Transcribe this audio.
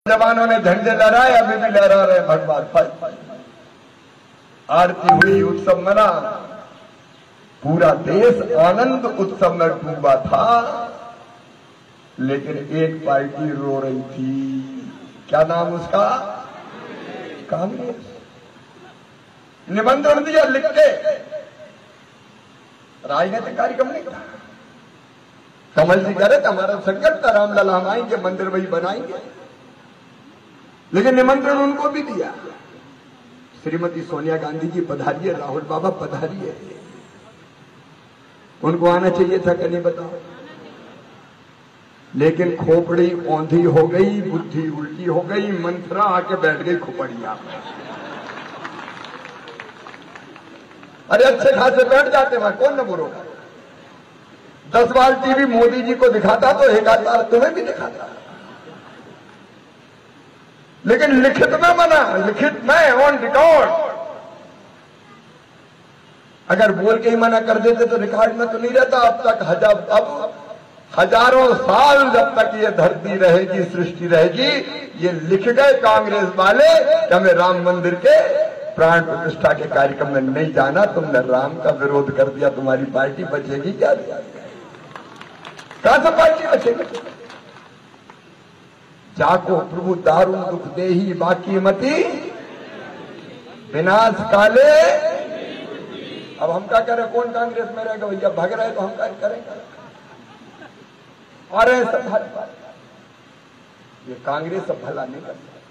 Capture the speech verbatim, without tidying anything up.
जवानों ने झंडे लहराए, अभी भी लहरा रहे भगवान। आरती हुई, उत्सव मना, पूरा देश आनंद उत्सव में डूबा था, लेकिन एक पार्टी रो रही थी। क्या नाम उसका? कांग्रेस। निमंत्रण दिया लिख के, राजनीतिक कार्यक्रम नहीं था। कमल जी कह रहे थे हमारा संकल्प था, रामलाल हम आएंगे, मंदिर वही बनाएंगे, लेकिन निमंत्रण उनको भी दिया। श्रीमती सोनिया गांधी जी पधारिए, राहुल बाबा पधारिए, उनको आना चाहिए था कि नहीं बताओ? लेकिन खोपड़ी औंधी हो गई, बुद्धि उल्टी हो गई, मंत्रा आके बैठ गई खुपड़िया। अरे अच्छे खासे बैठ जाते वहां, कौन न बोलोगा? दस बार टीवी मोदी जी को दिखाता तो एक आध बार तुम्हें भी दिखाता, लेकिन लिखित में मना, लिखित में ऑन रिकॉर्ड। अगर बोल के ही मना कर देते तो रिकॉर्ड में तो नहीं रहता अब तक। हजार अब हजारों साल जब तक ये धरती रहेगी, सृष्टि रहेगी, ये लिख गए कांग्रेस वाले कि हमें राम मंदिर के प्राण प्रतिष्ठा के कार्यक्रम में नहीं जाना। तुमने राम का विरोध कर दिया, तुम्हारी पार्टी बचेगी क्या? कहां से पार्टी बचेगी? जाको प्रभु दारुण दुख देही, बाकी मती विनाश काले। अब हम क्या करें? कौन कांग्रेस में रहेगा भैया? भाग रहे तो हम क्या करेंगे? और ऐसा ये कांग्रेस अब भला नहीं करता।